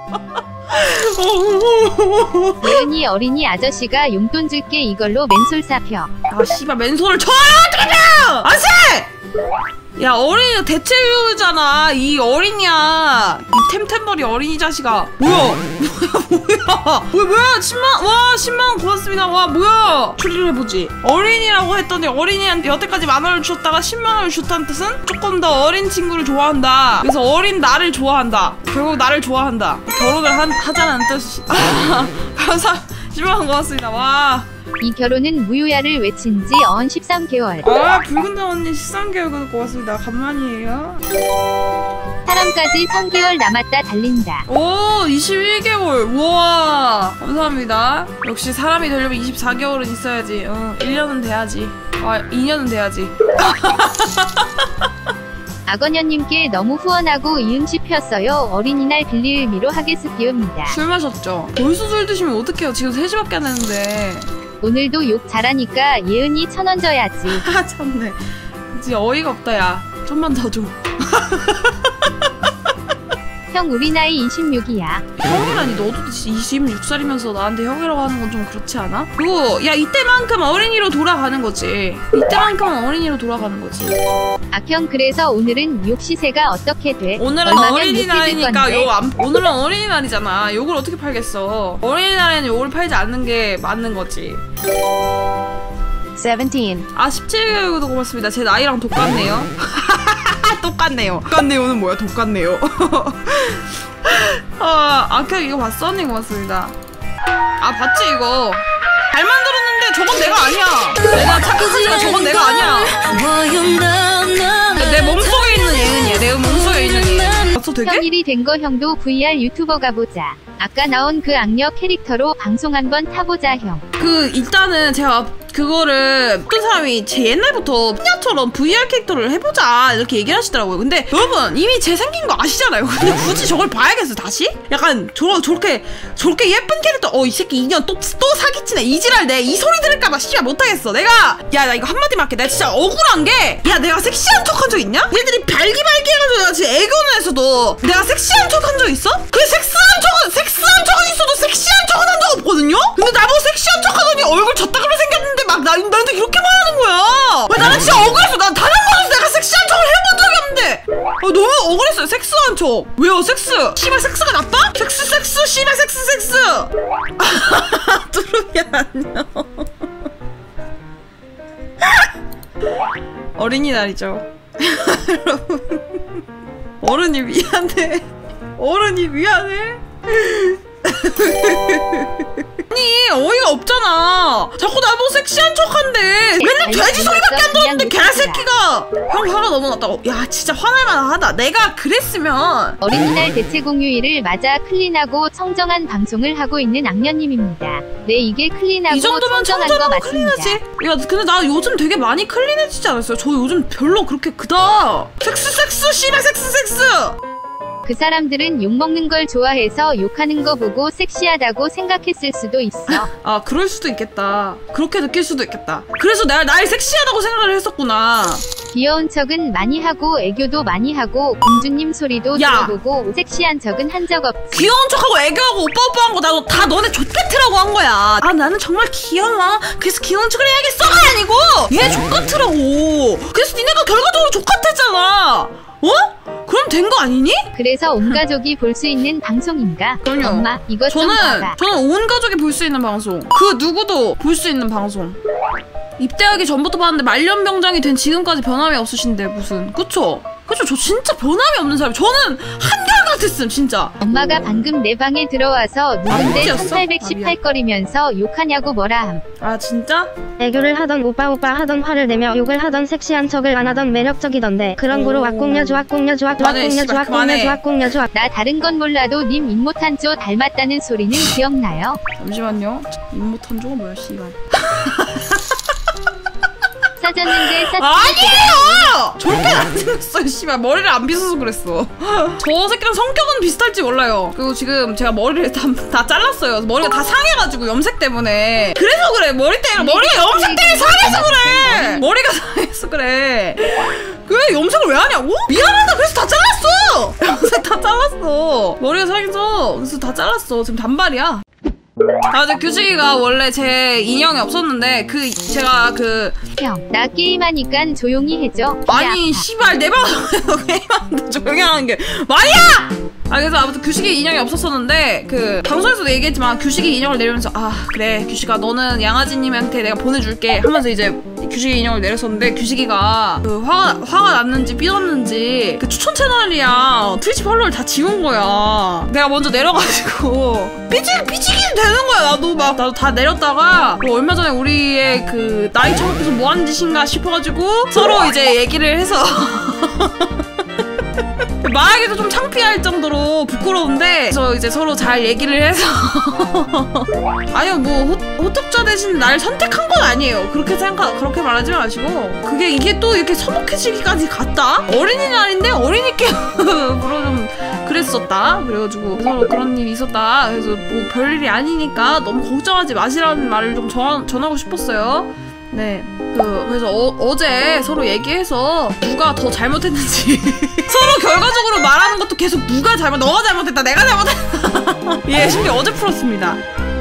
예은이 어린이 아저씨가 용돈 줄게 이걸로 맨솔 사펴. 아 씨발 맨손을 쳐요 어떡하냐 아세! 야 어린이가 대체유잖아. 이 어린이야. 이 템템버리 어린이 자식아. 뭐야 뭐야 10만 와 10만원 고맙습니다. 와 뭐야 추리를 해보지. 어린이라고 했더니 어린이한테 여태까지 만원을 주셨다가 10만원을 줬다는 뜻은 조금 더 어린 친구를 좋아한다. 그래서 어린 나를 좋아한다. 결국 나를 좋아한다. 결혼을 하자는 뜻이. 감사 10만원 고맙습니다. 와 이 결혼은 무효야를 외친 지 언 13개월. 아 붉은달 언니 13개월 고맙습니다. 간만이에요. 사람까지 3개월 남았다 달린다. 오 21개월 우와 감사합니다. 역시 사람이 되려면 24개월은 있어야지. 1년은 돼야지. 아 2년은 돼야지. 악원현님께 너무 후원하고 이응시 폈어요. 어린이날 빌릴 의미로 하게스 기업입니다. 술 마셨죠? 벌써 술 드시면 어떡해요. 지금 3시밖에 안 됐는데. 오늘도 욕 잘하니까 예은이 1000원 줘야지. 아 참네. 진짜 어이가 없다 야. 좀만 더 줘. 형 우리 나이 26이야. 형이라니 너도 26살이면서 나한테 형이라고 하는 건 좀 그렇지 않아? 그리고 야 이때만큼 어린이로 돌아가는 거지. 이때만큼은 어린이로 돌아가는 거지. 악형 그래서 오늘은 욕 시세가 어떻게 돼? 오늘은 어린이날이니까 오늘은 어린이날이잖아. 욕을 어떻게 팔겠어. 어린이날에는 욕을 팔지 않는 게 맞는 거지. 17. 아 17개월도 고맙습니다. 제 나이랑 똑같네요. 똑같네요. 똑같네요는 뭐야? 똑같네요. 악형 이거 봤어? 언니 고맙습니다. 아 봤지 이거. 잘 만들었는데 저건 내가 아니야. 내가 착각하지만 저건 내가 아니야. 내 몸속에 있는 예은이야. 내 몸속에 있는 예은. 봤어 되게? 평일이 된 거 형도 VR 유튜버 가보자. 아까 나온 그 악녀 캐릭터로 방송 한번 타보자 형. 일단은 제가 그거를 어떤 사람이 제 옛날부터 피냐처럼 VR 캐릭터를 해보자 이렇게 얘기를 하시더라고요. 근데 여러분 이미 제 생긴 거 아시잖아요. 근데 굳이 저걸 봐야겠어 다시? 약간 저렇게 예쁜 캐릭터 이 새끼 인연 또 사기치네 이지랄. 내 이 소리 들을까봐 씨발 못하겠어. 내가 나 이거 한마디만 할게. 내가 진짜 억울한 게 내가 섹시한 척 한 적 있냐? 얘들이 발기발기해가지고 내가 지금 애교는에서도 내가 섹시한 척 한 적 있어? 그 섹시한 척은 있어도 섹시한 척은 한 적 없거든요? 근데 나보고 섹시한 척 하더니 얼굴 졌다그로 생겼는데 막 나한테 이렇게 말하는 거야. 왜 나는 진짜 억울했어. 난 단 한 번도 내가 섹시한 척을 해본 적이 없는데 너무 억울했어요. 섹스한 척. 왜요 섹스? 씨발 섹스가 나빠? 섹스 씨발 섹스. 뚜루야 안녕. 어린이날이죠. 여러분 어른이 미안해. 아니 어이가 없잖아. 자꾸 나보고 섹시한 척한대. 맨날 돼지 소리밖에 안 들었는데 개새끼가. 형 화가 너무 났다고. 야 진짜 화날만하다. 내가 그랬으면. 어린이날 대체 공휴일을 맞아 클린하고 청정한 방송을 하고 있는 악녀님입니다. 네 이게 클린하고 이 정도면 청정한 거 맞습니다. 클린하지. 야 근데 나 요즘 되게 많이 클린해지지 않았어요? 저 요즘 별로 그렇게 그다. 섹스 씨발 섹스. 그 사람들은 욕먹는 걸 좋아해서 욕하는 거 보고 섹시하다고 생각했을 수도 있어. 아 그럴 수도 있겠다. 그렇게 느낄 수도 있겠다. 그래서 내가 날 섹시하다고 생각을 했었구나. 귀여운 척은 많이 하고 애교도 많이 하고 공주님 소리도 들어보고 섹시한 척은 한 적 없지. 귀여운 척하고 애교하고 오빠한 거 나도 다 너네 족같으라고 한 거야. 아 나는 정말 귀여워. 그래서 귀여운 척을 해야겠어가 아니고 얘 족같으라고. 그래서 니네가 결과적으로 족같았잖아. 그럼 된 거 아니니? 그래서 온 가족이 볼 수 있는 방송인가? 그럼요. 엄마 이것 좀 봐라. 저는 온 가족이 볼 수 있는 방송. 그 누구도 볼 수 있는 방송. 입대하기 전부터 봤는데 말년병장이 된 지금까지 변함이 없으신데 무슨. 그쵸? 저 진짜 변함이 없는 사람. 저는 한결같았음 진짜. 엄마가 방금 내 방에 들어와서 누군데 1818거리면서 욕하냐고 뭐라 함. 아 진짜? 애교를 하던 오빠 하던 화를 내며 욕을 하던 섹시한 척을 안 하던 매력적이던데 그런 거로 왁공녀 조악. 나 다른 건 몰라도 님 임모탄조 닮았다는 소리는 기억나요? 잠시만요. 임모탄조가 뭐야 씨발. 싸졌는데 아니에요! 저렇게 안 생겼어요 씨발. 머리를 안 빗어서 그랬어. 저 새끼랑 성격은 비슷할지 몰라요. 그리고 지금 제가 머리를 다 잘랐어요. 머리가 다 상해가지고 염색 때문에. 그래서 그래. 머리가 염색 때문에 상해서 그래. 머리가 상해서 그래. 왜 염색을 왜 하냐고? 미안하다. 그래서 다 잘랐어. 염색 다 잘랐어. 머리가 상해서 그래서 다 잘랐어. 지금 단발이야. 아, 근데 규식이가 원래 제 인형이 없었는데 제가 형, 나 게임하니깐 조용히 해줘. 아니 씨발 내 방송에서 게임하는데 조용히 하는 게 말이야! 아, 그래서 아무튼 규식이 인형이 없었었는데 방송에서도 얘기했지만 규식이 인형을 내리면서 아 그래 규식아 너는 양아지님한테 내가 보내줄게 하면서 이제 규식이 인형을 내렸었는데 규식이가 화가 났는지 삐졌는지 추천 채널이랑 트위치 팔로우를 다 지운 거야. 내가 먼저 내려가지고 삐지긴 되는 거야. 나도 다 내렸다가 얼마 전에 우리의 나이 처먹혀서 뭐 하는 짓인가 싶어가지고 서로 이제 얘기를 해서 말하기도 좀 창피할 정도로 부끄러운데 그래서 이제 서로 잘 얘기를 해서 아니요 뭐 호떡자 대신 날 선택한 건 아니에요. 그렇게 말하지 마시고 이게 또 이렇게 서먹해지기까지 갔다? 어린이날인데 어린이 게임으로 좀 그랬었다. 그래가지고 서로 그런 일이 있었다. 그래서 뭐 별일이 아니니까 너무 걱정하지 마시라는 말을 좀 전하고 싶었어요. 네. 그래서 어제 서로 얘기해서 누가 더 잘못했는지 서로 결과적으로 말하는 것도 계속 너가 잘못했다 내가 잘못했다 예, 심지어 어제 풀었습니다.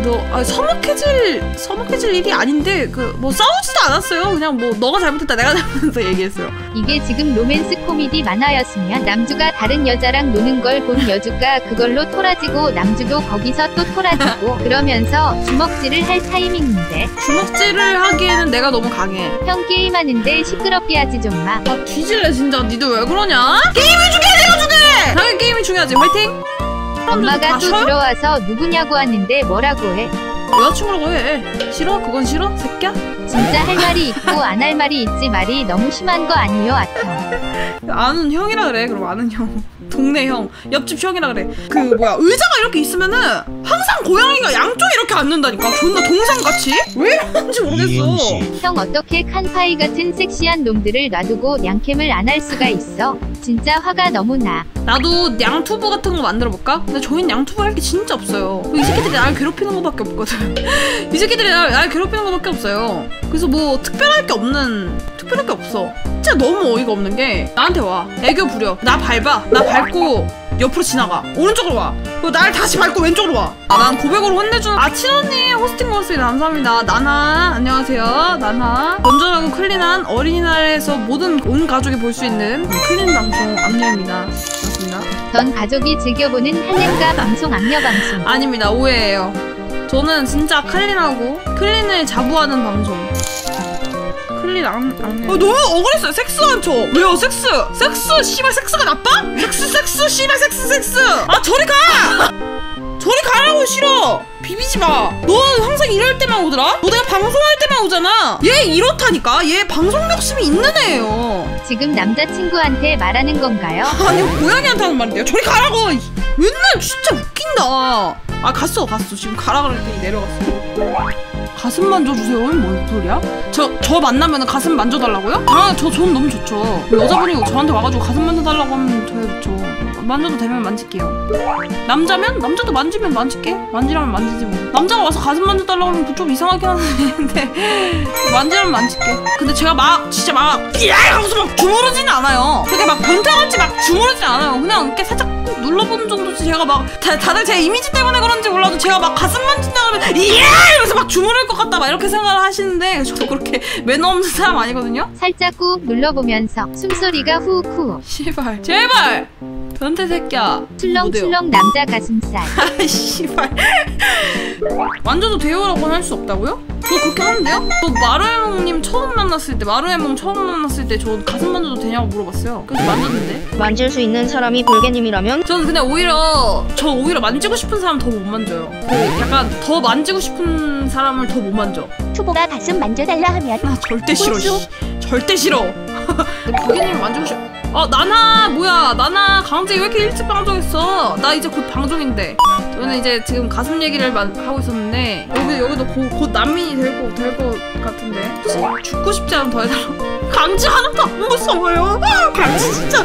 서먹해질 일이 아닌데 뭐 싸우지도 않았어요. 그냥 뭐 너가 잘못했다 내가 잘못했다 얘기했어요. 이게 지금 로맨스 코미디 만화였으면 남주가 다른 여자랑 노는 걸 본 여주가 그걸로 토라지고 남주도 거기서 또 토라지고 그러면서 주먹질을 할 타이밍인데 주먹질을 하기에는 내가 너무 강해. 형 게임하는데 시끄럽게 하지 좀 마. 아 뒤질래 진짜. 니들 왜 그러냐? 게임이 중요해 내가 중요해. 당연히 게임이 중요하지. 화이팅. 엄마가 또 들어와서 누구냐고 하는데 뭐라고 해? 여자친구라고 해. 싫어? 그건 싫어? 새끼야? 진짜 할 말이 있고 안 할 말이 있지. 말이 너무 심한 거 아니요 아형. 아는 형이라 그래. 그럼 아는 형. 동네 형. 옆집 형이라 그래. 의자가 이렇게 있으면은 항상 고양이가 양쪽에 이렇게 앉는다니까. 존나 동상같이? 왜 이러는지 모르겠어. 형 어떻게 칸파이 같은 섹시한 놈들을 놔두고 양캠을 안 할 수가 있어? 진짜 화가 너무 나. 나도 양투브 같은 거 만들어볼까? 근데 저희는 양투브 할 게 진짜 없어요. 이 새끼들이 날 괴롭히는 거밖에 없거든. 이 새끼들이 날 괴롭히는 거밖에 없어요. 그래서 뭐 특별할 게 없어. 진짜 너무 어이가 없는 게 나한테 와. 애교 부려. 나 밟아. 나 밟고 옆으로 지나가. 오른쪽으로 와. 그리고 날 다시 밟고 왼쪽으로 와. 난 고백으로 혼내주는 친언니 호스팅 고맙습니다. 감사합니다. 나나 안녕하세요. 나나 건전하고 클린한 어린이날에서 온 가족이 볼 수 있는 클린 방송 압녀입니다. 반갑습니다. 전 가족이 즐겨보는 할렘가 방송 압녀 방송. 아닙니다. 오해예요. 저는 진짜 클린을 자부하는 방송. 클린 너무 억울했어요. 섹스한 척. 왜요? 섹스 씨발 섹스가 나빠? 섹스 씨발 섹스. 아 저리 가. 저리 가라고. 싫어. 비비지 마. 너 항상 이럴 때만 오더라? 너 내가 방송할 때만 오잖아. 얘 이렇다니까. 얘 방송 욕심이 있는 애예요. 지금 남자친구한테 말하는 건가요? 아니 고양이한테 하는 말인데요. 저리 가라고. 맨날 진짜 웃긴다. 아 갔어. 지금 가라 그랬더니 내려갔어. 가슴 만져주세요. 뭔 소리야? 저 만나면 가슴 만져달라고요? 당연히 저는 너무 좋죠. 여자분이 저한테 와가지고 가슴 만져달라고 하면 더 좋죠. 만져도 되면 만질게요. 남자도 만지면 만질게. 만지라면 만지지 뭐. 남자가 와서 가슴 만져달라고 하면 좀 이상하긴 한데 만지라면 만질게. 근데 제가 진짜 하고서 막 주무르지는 않아요. 되게 막 변태같이 막 주무르진 않아요. 그냥 이렇게 살짝 눌러보는 정도지. 제가 다들 제 이미지 때문에 그런지 몰라도 제가 가슴 만진다 그러면 이러면서 막 주무를 것 같다 이렇게 생각을 하시는데 저 그렇게 매너 없는 사람 아니거든요? 살짝 꾹 눌러보면서 숨소리가 후후. 씨발 제발 변태 새끼야. 출렁출렁 남자 가슴살. 씨발 만져도 돼요라고 할 수 없다고요? 저 그렇게 하는데요? 저 마루에몽 처음 만났을 때 저 가슴 만져도 되냐고 물어봤어요. 그래서 만졌는데. 만질 수 있는 사람이 볼개님이라면? 저는 그냥 오히려 만지고 싶은 사람 더 못 만져요. 약간 더 만지고 싶은 사람을 더 못 만져. 투보가 가슴 만져달라 하면 나 절대 싫어. 절대 싫어. 볼개님이 만지고 싶어. 나나 뭐야. 나나 강제 왜 이렇게 일찍 방송했어? 나 이제 곧 방송인데. 저는 이제 지금 가슴 얘기를 하고 있었는데 여기도 곧 난민이 될 것 같은데. 죽고 싶지 않으면 더 해달라고. 강지 하나도 안 무서워요. 강지 진짜.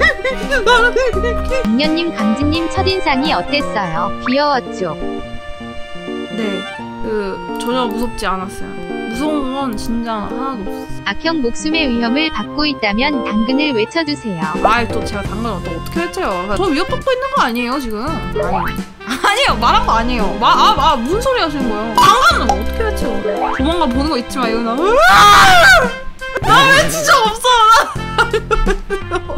웅년님 강진님 첫인상이 어땠어요? 귀여웠죠? 네. 전혀 무섭지 않았어요. 무서운 건 진짜 하나도 없어. 악형 목숨의 위험을 받고 있다면 당근을 외쳐주세요. 아이 또 제가 당근을 또 어떻게 했죠? 저 위협받고 있는 거 아니에요 지금? 아니에요 말한 거 아니에요. 무슨 소리 하시는 거예요? 당근은 어떻게 외쳐? 조만간 보는 거 있지 마 이거 나 외친 적 없어.